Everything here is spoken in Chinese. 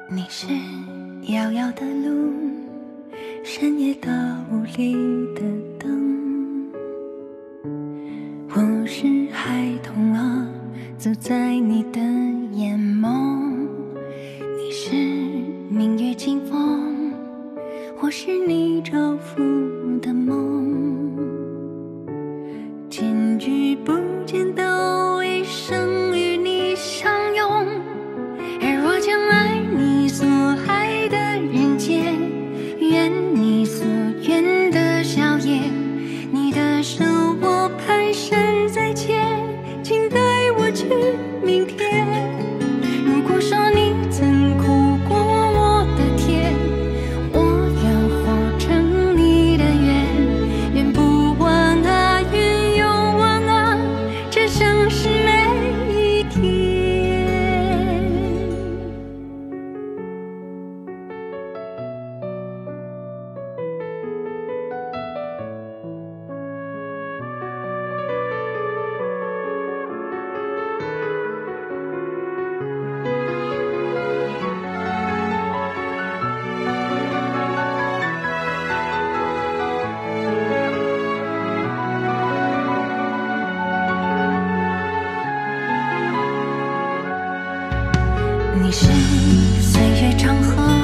你是遥遥的路，深夜到屋里的灯。我是孩童啊，走在你的眼眸。你是明月清风，或是你照拂的梦。见与不见都一生与你相拥。而我将爱你所爱的人间，愿你所愿的笑颜。你的手我蹒跚再见，请带我去明天。如果说你曾苦过我的甜，我愿活成你的愿。愿不完啊，愿永完啊，这生是每一天。你是岁月长河，